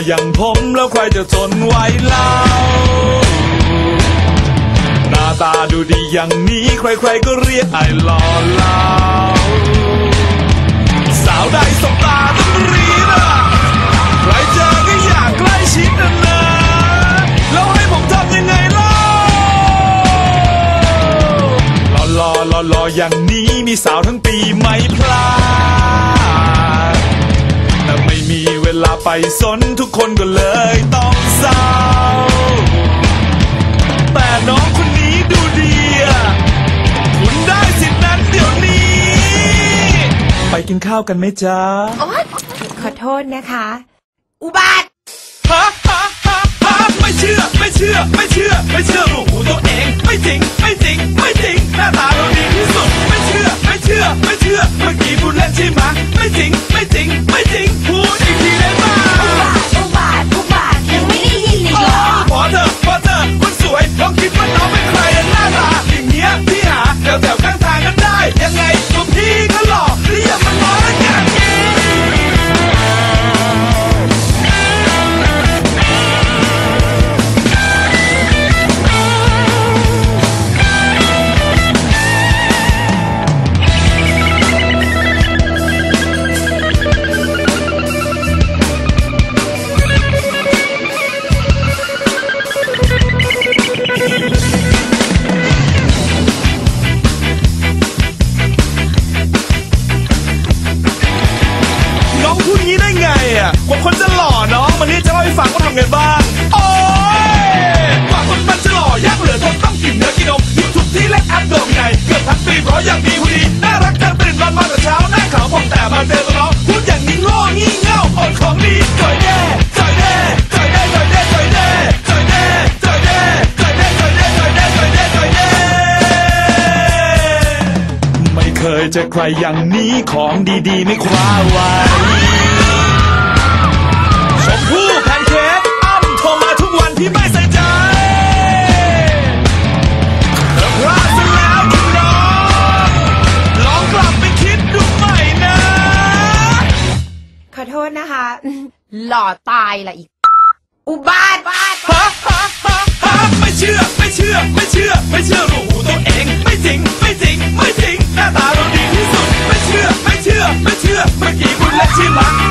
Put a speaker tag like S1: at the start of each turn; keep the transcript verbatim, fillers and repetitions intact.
S1: อย่างผมแล้วใครจะทนไหวเล่าหน้าตาดูดีอย่างนี้ใครๆก็เรียกไอ้หล่อเหลาสาวใดสบตาต้องรีบนะใครเจอก็อยากใกล้ชิดนะนะแล้วให้ผมทำยังไงเล่าหล่อหล่อหล่ออย่างนี้มีสาวทั้งปีไม่พลาดแต่ไม่มีเวลาไปสนทุกคนก็เลยต้องเศร้าแต่น้องคนนี้ดูดีอ่ะคุณได้สิทธินั้นเดี๋ยวนี้ไปกินข้าวกันไหมจ๊ะ
S2: โอ๊ยขอโทษนะคะอุบาท
S1: ฮะฮะฮะฮะไม่เชื่อไม่เชื่อไม่เชื่อไม่เชื่อรูหูตัวเองไม่จริงไม่จริงไม่จริงหน้าตาเราดีที่สุดไม่เชื่อไม่เชื่อไม่เชื่อเมื่อกี้พูดเล่นใช่ไหมไม่จริงไม่จริงไม่จริงพูดอีกทีได้ไหม
S2: อุบาทอุบาทยังไม่ได้ยินอีกเหรอ
S1: พอเธอพอเธอคนสวยลองคิดว่าน้องเป็นใครหน้าตาอย่างเงี้ยพี่หาแถวแถวข้างทางกันได้ยังไงตัวพี่ก็หล่อหรืออย่ามาล้อละกันกว่าคนจะหล่อน้องวันนี้จะเล่าให้ฟังว่าทำไงบ้างโอ้ยกว่าคนมันจะหล่อยากเหลือทนต้องกินเนื้อกินนมอยู่ทุกที่และแอปโดมไงเกือบทั้งปีเพราะยังมีผู้ดีน่ารักกันตื่นนอนมาแต่เช้าหน้าขาวผ่องแต่มาเดินตัวน้องพูดอย่างนี้โง่งี่เง่าอดของดีจ่อยแน่จ่อยแน่จ่อยแน่จ่อยแน่จ่อยแน่จ่อยแน่จ่อยแน่จ่อยแน่จ่อยแน่จ่อยแน่จ่อยแน่จ่อยแน่ไม่เคยเจอใครอย่างนี้ของดีๆไม่คว้าไว้ชมพู่แพนเค้กอ้ำโทรมาทุกวันพี่ไม่ใส่ใจเธอพลาดซะแล้วคุณน้องลองกลับไปคิดดูใหม่นะ
S2: ขอโทษนะคะหล่อตายละอีกอุบาทบาท
S1: ฮะฮะฮะฮะไม่เชื่อไม่เชื่อไม่เชื่อไม่เชื่อรูหูตัวเองไม่จริงไม่จริงไม่จริงหน้าตาเราดีที่สุดไม่เชื่อไม่เชื่อไม่เชื่อเมื่อกี้คุณเล่นใช่ไหม